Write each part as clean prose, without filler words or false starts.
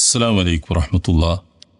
അസ്സലാമു അലൈക്കും വറഹ്മത്തുള്ളാഹി.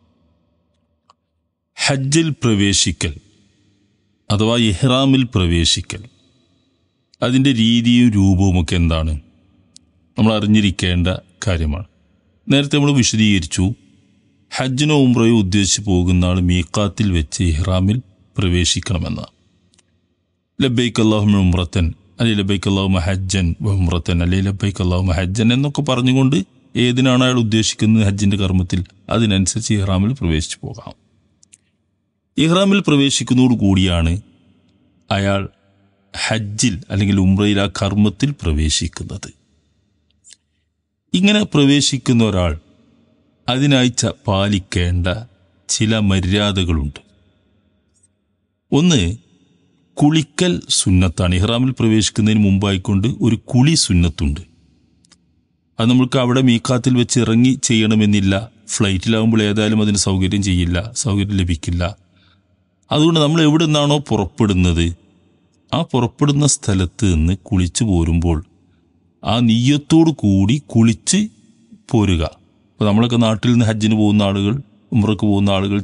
ഹജ്ജിൽ പ്രവേശിക്കൽ അഥവാ ഇഹ്റാമിൽ പ്രവേശിക്കൽ, അതിൻ്റെ രീതിയും രൂപവുമൊക്കെ എന്താണ് നമ്മൾ അറിഞ്ഞിരിക്കേണ്ട കാര്യമാണ്. നേരത്തെ നമ്മൾ വിശദീകരിച്ചു, ഹജ്ജിനോ ഉംറയോ ഉദ്ദേശിച്ച് പോകുന്ന ആൾ മീഖാത്തിൽ വെച്ച് ഇഹ്റാമിൽ പ്രവേശിക്കണമെന്ന്. ലബ്ബൈക അല്ലാഹുമ്മ ഉംറത്തൻ അല്ലെങ്കിൽ ലബ്ബൈക അല്ലാഹുമ്മ ഹജ്ജൻ വ ഉംറത്തൻ അല്ലെങ്കിൽ ലബ്ബൈക അല്ലാഹുമ്മ ഹജ്ജൻ എന്നൊക്കെ പറഞ്ഞുകൊണ്ട് ഏതിനാണ് അയാൾ ഉദ്ദേശിക്കുന്നത് ഹജ്ജിൻ്റെ കർമ്മത്തിൽ, അതിനനുസരിച്ച് ഇഹ്റാമിൽ പ്രവേശിച്ചു പോകാം. ഇഹ്റാമിൽ പ്രവേശിക്കുന്നതോടുകൂടിയാണ് അയാൾ ഹജ്ജിൽ അല്ലെങ്കിൽ ഉംറയിൽ ആ കർമ്മത്തിൽ പ്രവേശിക്കുന്നത്. ഇങ്ങനെ പ്രവേശിക്കുന്ന ഒരാൾ അതിനായി പാലിക്കേണ്ട ചില മര്യാദകളുണ്ട്. ഒന്ന്, കുളിക്കൽ സുന്നത്താണ്. ഇഹ്റാമിൽ പ്രവേശിക്കുന്നതിന് മുമ്പായിക്കൊണ്ട് ഒരു കുളി സുന്നത്തുണ്ട്. അത് നമ്മൾക്ക് അവിടെ മീഖാത്തിൽ വെച്ച് ഇറങ്ങി ചെയ്യണമെന്നില്ല. ഫ്ലൈറ്റിലാകുമ്പോൾ ഏതായാലും അതിന് സൗകര്യം ലഭിക്കില്ല. അതുകൊണ്ട് നമ്മൾ എവിടെ നിന്നാണോ പുറപ്പെടുന്നത്, ആ പുറപ്പെടുന്ന സ്ഥലത്ത് നിന്ന് കുളിച്ചു പോരുമ്പോൾ ആ നിയ്യത്തോടു കൂടി കുളിച്ച് പോരുക. അപ്പോൾ നമ്മളൊക്കെ നാട്ടിൽ നിന്ന് ഹജ്ജിന് പോകുന്ന ആളുകൾ, ഉംറക്ക് പോകുന്ന ആളുകൾ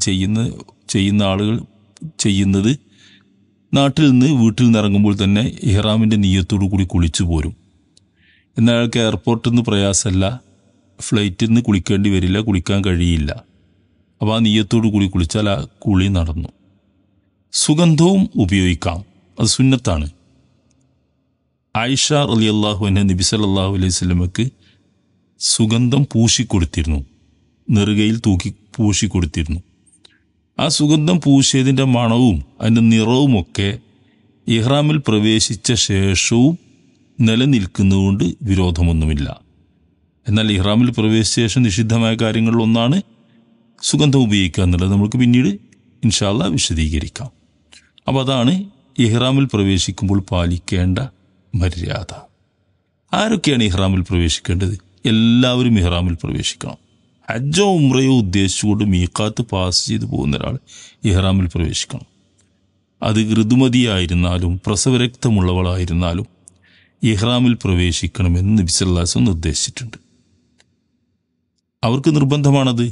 ചെയ്യുന്നത് നാട്ടിൽ നിന്ന് വീട്ടിൽ നിന്ന് ഇറങ്ങുമ്പോൾ തന്നെ ഇഹ്റാമിൻ്റെ നിയ്യത്തോടു കൂടി കുളിച്ചു പോരും. എന്നാൽ അയാൾക്ക് എയർപോർട്ടിൽ നിന്ന് പ്രയാസമല്ല, ഫ്ലൈറ്റിൽ നിന്ന് കുളിക്കേണ്ടി വരില്ല, കുളിക്കാൻ കഴിയില്ല. അപ്പോൾ ആ നിയ്യത്തോടു കൂടി കുളിച്ചാൽ ആ കുളി നടന്നു. സുഗന്ധവും ഉപയോഗിക്കാം, അത് സുന്നത്താണ്. ആയിഷ റളിയല്ലാഹു അൻഹ നബി സല്ലല്ലാഹു അലൈഹി വസല്ലമക്ക് സുഗന്ധം പൂശിക്കൊടുത്തിരുന്നു, നെറുകയിൽ തൂക്കി പൂശിക്കൊടുത്തിരുന്നു. ആ സുഗന്ധം പൂശിയതിൻ്റെ മണവും അതിൻ്റെ നിറവുമൊക്കെ ഇഹ്റാമിൽ പ്രവേശിച്ച ശേഷവും നിലനിൽക്കുന്നതുകൊണ്ട് വിരോധമൊന്നുമില്ല. എന്നാൽ ഇഹ്റാമിൽ പ്രവേശിച്ച ശേഷം നിഷിദ്ധമായ കാര്യങ്ങളിലൊന്നാണ് സുഗന്ധം ഉപയോഗിക്കുക എന്നുള്ളത്. നമുക്ക് പിന്നീട് ഇൻഷാ അല്ലാഹ് വിശദീകരിക്കാം. അപ്പോൾ അതാണ് ഇഹ്റാമിൽ പ്രവേശിക്കുമ്പോൾ പാലിക്കേണ്ട മര്യാദ. ആരൊക്കെയാണ് ഇഹ്റാമിൽ പ്രവേശിക്കേണ്ടത്? എല്ലാവരും ഇഹ്റാമിൽ പ്രവേശിക്കണം. ഹജ്ജോ ഉംറയോ ഉദ്ദേശിച്ചുകൊണ്ട് മീഖാത്ത് പാസ് ചെയ്ത് പോകുന്ന ഒരാൾ ഇഹ്റാമിൽ പ്രവേശിക്കണം. അത് ഋതുമതിയായിരുന്നാലും പ്രസവരക്തമുള്ളവളായിരുന്നാലും ഇഹ്റാമിൽ പ്രവേശിക്കണമെന്ന് നബി സല്ലല്ലാഹു അലൈഹി വസല്ലം നിർദ്ദേശിച്ചിട്ടുണ്ട്. അവർക്ക് നിർബന്ധമാണത്.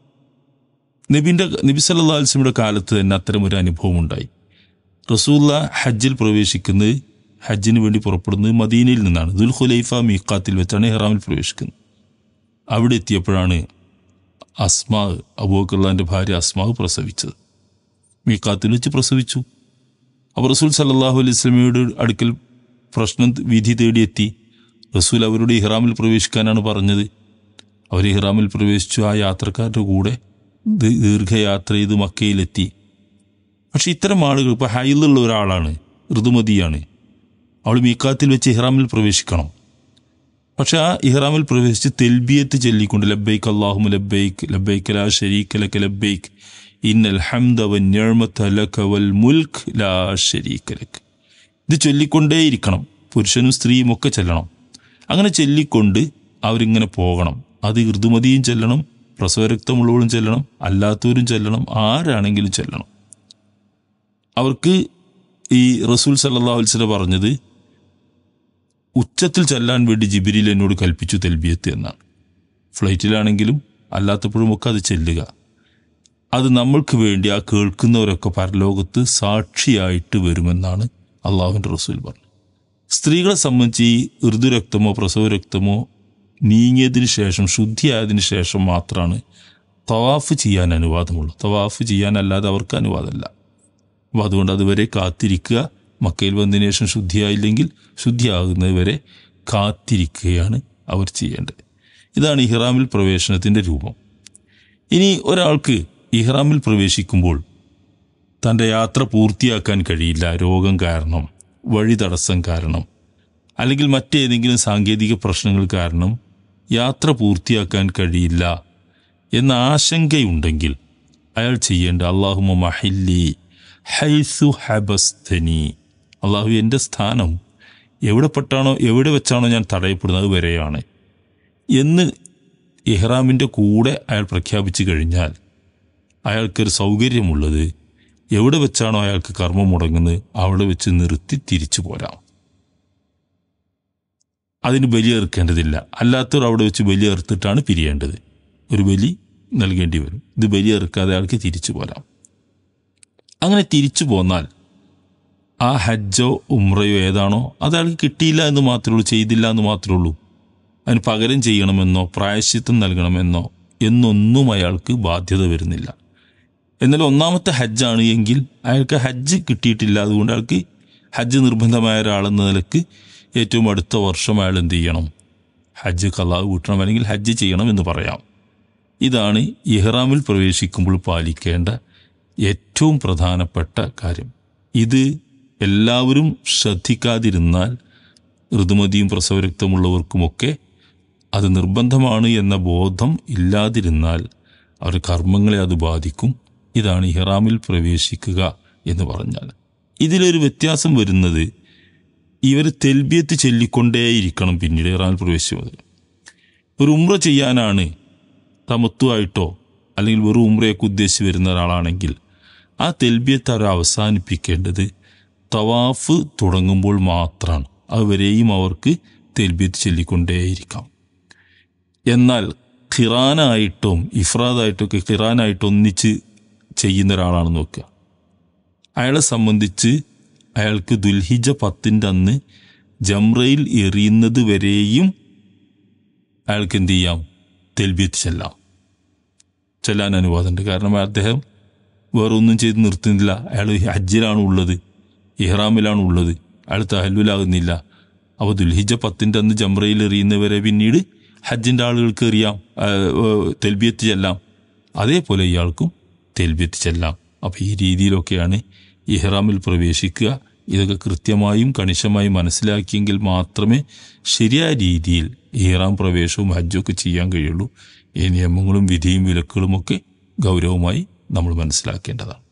നബി സല്ലല്ലാഹു അലൈഹി വസല്ലമയുടെ കാലത്ത് തന്നെ അത്തരമൊരു അനുഭവം ഉണ്ടായി. റസൂലുള്ളാഹി ഹജ്ജിൽ പ്രവേശിക്കുന്നത്, ഹജ്ജിന് വേണ്ടി പുറപ്പെടുന്നത് മദീനയിൽ നിന്നാണ്. ദുൽഖുലൈഫ മീഖാത്തിൽ വെച്ചാണ് ഇഹ്റാമിൽ പ്രവേശിക്കുന്നത്. അവിടെ എത്തിയപ്പോഴാണ് അബൂബക്കറിന്റെ ഭാര്യ അസ്മാ പ്രസവിച്ചത്. മീഖാത്തിൽ വെച്ച് പ്രസവിച്ചു. അപ്പോൾ റസൂൽ സല്ലല്ലാഹു അലൈഹി വസല്ലമയുടെ അടുക്കൽ പ്രശ്നം വിധി തേടിയെത്തി. റസൂൽ അവരോട് ഇഹ്റാമിൽ പ്രവേശിക്കാനാണ് പറഞ്ഞത്. അവർ ഇഹ്റാമിൽ പ്രവേശിച്ചു. ആ യാത്രക്കാരുടെ കൂടെ ദീർഘയാത്ര ചെയ്ത് മക്കയിലെത്തി. പക്ഷെ ഇത്തരം ആളുകൾ, ഇപ്പോൾ ഹൈലുള്ള ഒരാളാണ്, ഋതുമതിയാണ്, അവൾ മീഖാത്തിൽ വെച്ച് ഇഹ്റാമിൽ പ്രവേശിക്കണം. പക്ഷെ ആ ഇഹ്റാമിൽ പ്രവേശിച്ച് തെൽബിയത്ത് ചൊല്ലിക്കൊണ്ട് ലബ്ബൈക അല്ലാഹുമ്മ ലബ്ബൈക് ലബ്ബൈക ലാ ശരീക ലക ലബ്ബൈക് ഇന്നൽ ഹംദ വന്നിഅമത ലക വൽ മുൽക്ക് ലാ ശരീക ലക, ഇത് ചൊല്ലിക്കൊണ്ടേയിരിക്കണം. പുരുഷനും സ്ത്രീയും ഒക്കെ ചെല്ലണം. അങ്ങനെ ചൊല്ലിക്കൊണ്ട് അവരിങ്ങനെ പോകണം. അത് ഋതുമതിയും ചെല്ലണം, പ്രസവരക്തമുള്ളവരും ചെല്ലണം, അല്ലാത്തവരും ചെല്ലണം, ആരാണെങ്കിലും ചെല്ലണം. അവർക്ക് ഈ റസൂൽ സല്ലല്ലാഹു അലൈഹി വസല്ലം പറഞ്ഞത് ഉച്ചത്തിൽ ചെല്ലാൻ വേണ്ടി ജിബ്രീൽ എന്നോട് കൽപ്പിച്ചു തെൽബിയത്ത് എന്നാണ്. ഫ്ലൈറ്റിലാണെങ്കിലും അല്ലാത്തപ്പോഴുമൊക്കെ അത് ചെല്ലുക. അത് നമ്മൾക്ക് വേണ്ടി ആ കേൾക്കുന്നവരൊക്കെ പരലോകത്ത് സാക്ഷിയായിട്ട് വരുമെന്നാണ് അള്ളാഹുവിൻ്റെ റസൂൽ പറഞ്ഞു. സ്ത്രീകളെ സംബന്ധിച്ച് ഈ ഋതുരക്തമോ പ്രസവരക്തമോ നീങ്ങിയതിന് ശേഷം, ശുദ്ധിയായതിന് ശേഷം മാത്രമാണ് തവാഫ് ചെയ്യാൻ അനുവാദമുള്ളൂ. തവാഫ് ചെയ്യാനല്ലാതെ അവർക്ക് അനുവാദമല്ല. അപ്പോൾ അതുകൊണ്ട് അതുവരെ കാത്തിരിക്കുക. മക്കയിൽ വന്നതിന് ശേഷം ശുദ്ധിയായില്ലെങ്കിൽ ശുദ്ധിയാകുന്നത് വരെ കാത്തിരിക്കുകയാണ് അവർ ചെയ്യേണ്ടത്. ഇതാണ് ഇഹ്റാമിൽ പ്രവേശനത്തിൻ്റെ രൂപം. ഇനി ഒരാൾക്ക് ഇഹ്റാമിൽ പ്രവേശിക്കുമ്പോൾ തൻ്റെ യാത്ര പൂർത്തിയാക്കാൻ കഴിയില്ല, രോഗം കാരണം, വഴി തടസ്സം കാരണം, അല്ലെങ്കിൽ മറ്റേതെങ്കിലും സാങ്കേതിക പ്രശ്നങ്ങൾ കാരണം യാത്ര പൂർത്തിയാക്കാൻ കഴിയില്ല എന്ന ആശങ്കയുണ്ടെങ്കിൽ അയാൾ ചെയ്യേണ്ട അല്ലാഹുമ്മ മഹില്ലി ഹൈസു ഹബസ്തനി, അള്ളാഹു എൻ്റെ സ്ഥാനം എവിടെ വെച്ചാണോ ഞാൻ തടയപ്പെടുന്നത് വരെയാണ് എന്ന് ഇഹ്റാമിൻ്റെ കൂടെ അയാൾ പ്രഖ്യാപിച്ചു കഴിഞ്ഞാൽ അയാൾക്കൊരു സൗകര്യമുള്ളത് എവിടെ വെച്ചാണോ അയാൾക്ക് കർമ്മം മുടങ്ങുന്നത് അവിടെ വെച്ച് നിർത്തി തിരിച്ചു പോരാം. അതിന് ബലിയേർക്കേണ്ടതില്ല. അല്ലാത്തവർ അവിടെ വെച്ച് ബലിയേർത്തിട്ടാണ് പിരിയേണ്ടത്. ഒരു ബലി നൽകേണ്ടി വരും. ഇത് ബലി ഇറക്കാതെ അയാൾക്ക് തിരിച്ചു പോരാം. അങ്ങനെ തിരിച്ചു പോന്നാൽ ആ ഹജ്ജോ ഉംറയോ ഏതാണോ അത് അയാൾക്ക് കിട്ടിയില്ല എന്ന് മാത്രമേ ഉള്ളൂ, ചെയ്തില്ല എന്ന് മാത്രമേ ഉള്ളൂ. അതിന് പകരം ചെയ്യണമെന്നോ പ്രായശ്ചിത്തം നൽകണമെന്നോ എന്നൊന്നും അയാൾക്ക് ബാധ്യത വരുന്നില്ല. എന്നാൽ ഒന്നാമത്തെ ഹജ്ജാണ് എങ്കിൽ അയാൾക്ക് ഹജ്ജ് കിട്ടിയിട്ടില്ല. അതുകൊണ്ട് അയാൾക്ക് ഹജ്ജ് നിർബന്ധമായ ഒരാളെന്ന നിലക്ക് ഏറ്റവും അടുത്ത വർഷം അയാൾ എന്ത് ചെയ്യണം? ഹജ്ജ് ഖളാ വീട്ടണം, അല്ലെങ്കിൽ ഹജ്ജ് ചെയ്യണം എന്ന് പറയാം. ഇതാണ് ഇഹ്റാമിൽ പ്രവേശിക്കുമ്പോൾ പാലിക്കേണ്ട ഏറ്റവും പ്രധാനപ്പെട്ട കാര്യം. ഇത് എല്ലാവരും ശ്രദ്ധിക്കാതിരുന്നാൽ ഋതുമതിയും പ്രസവരക്തമുള്ളവർക്കുമൊക്കെ അത് നിർബന്ധമാണ് എന്ന ബോധം ഇല്ലാതിരുന്നാൽ അവരുടെ കർമ്മങ്ങളെ അത് ബാധിക്കും. ഇതാണ് ഇഹ്റാമിൽ പ്രവേശിക്കുക എന്ന് പറഞ്ഞാൽ. ഇതിലൊരു വ്യത്യാസം വരുന്നത്, ഇവർ തെൽബിയത്ത് ചൊല്ലിക്കൊണ്ടേയിരിക്കണം പിന്നീട് ഇഹ്റാമിൽ പ്രവേശിച്ചത്. ഒരു ഉംറ ചെയ്യാനാണ് തമത്തുവായിട്ടോ അല്ലെങ്കിൽ വെറും ഉംറയൊക്കെ ഉദ്ദേശിച്ച് വരുന്ന ഒരാളാണെങ്കിൽ ആ തെൽബിയത്ത് അവർ അവസാനിപ്പിക്കേണ്ടത് തവാഫ് തുടങ്ങുമ്പോൾ മാത്രമാണ്. അതുവരെയും അവർക്ക് തെൽബിയത്ത് ചൊല്ലിക്കൊണ്ടേയിരിക്കാം. എന്നാൽ ഖിറാനായിട്ടും ഇഫ്രാദായിട്ടൊക്കെ ഖിറാനായിട്ട് ഒന്നിച്ച് ചെയ്യുന്ന ഒരാളാണെന്ന് നോക്കുക. അയാളെ സംബന്ധിച്ച് അയാൾക്ക് ദുൽഹിജ്ജ 10 അന്ന് ജംറയിൽ എറിയുന്നത് വരെയും അയാൾക്ക് എന്ത് ചെയ്യാം? തെൽബിയത്ത് ചെല്ലാൻ അനുവാദമുണ്ട്. കാരണം അദ്ദേഹം വേറെ ഒന്നും ചെയ്ത് നിർത്തുന്നില്ല. അയാൾ ഹജ്ജിലാണ് ഉള്ളത്, ഇഹ്റാമിലാണ് ഉള്ളത്, അയാൾ തഹല്ലുലാകുന്നില്ല. അപ്പോൾ ദുൽഹിജ്ജ 10 അന്ന് ജംറയിൽ എറിയുന്നവരെ പിന്നീട് ഹജ്ജിൻ്റെ ആളുകൾക്ക് എറിയാം, തെൽബിയത്ത് ചെല്ലാം. അതേപോലെ ഇയാൾക്കും തെൽബിയത്ത് ചെല്ലാം. അപ്പോൾ ഈ രീതിയിലൊക്കെയാണ് ഇഹ്റാമിൽ പ്രവേശിക്കുക. ഇതൊക്കെ കൃത്യമായും കണിശമായും മനസ്സിലാക്കിയെങ്കിൽ മാത്രമേ ശരിയായ രീതിയിൽ ഇഹ്റാം പ്രവേശവും ഹജ്ജൊക്കെ ചെയ്യാൻ കഴിയുള്ളൂ. ഈ നിയമങ്ങളും വിധിയും വിലക്കുകളുമൊക്കെ ഗൗരവമായി നമ്മൾ മനസ്സിലാക്കേണ്ടതാണ്.